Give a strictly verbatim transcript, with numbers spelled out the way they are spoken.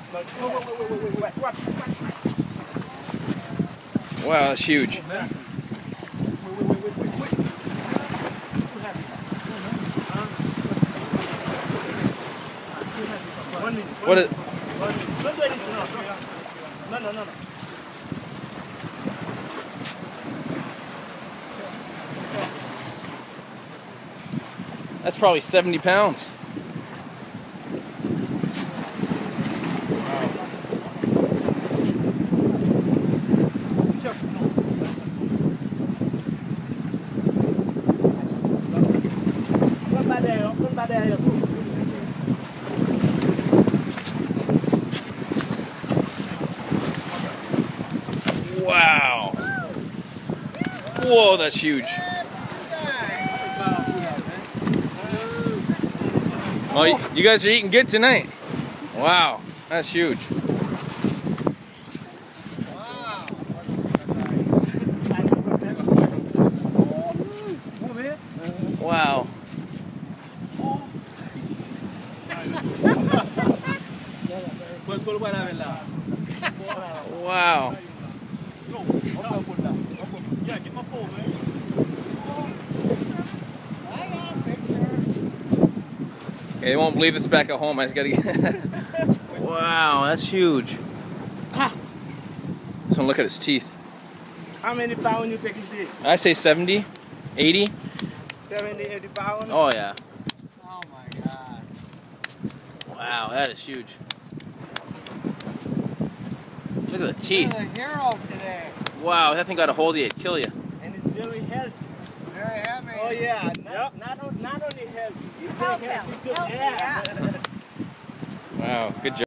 Wow, that's huge. What is... No, no, no, no. That's probably seventy pounds. Wow. Whoa, that's huge. Oh, you guys are eating good tonight. Wow, that's huge. Wow. Wow. Okay, they won't believe this back at home. I just gotta get. Wow, that's huge. Ah. So look at his teeth. How many pounds you think is this? I say seventy, eighty. seventy, eighty pounds? Oh yeah. Oh my God. Wow, that is huge. Look at the teeth. You're the hero today. Wow, that thing got a hold of you, it'd kill you. And it's very healthy. Very heavy. Oh yeah, not, yep. not, not only healthy, it's very Healthy. healthy too. Healthy, Yeah. yeah. Wow, good job.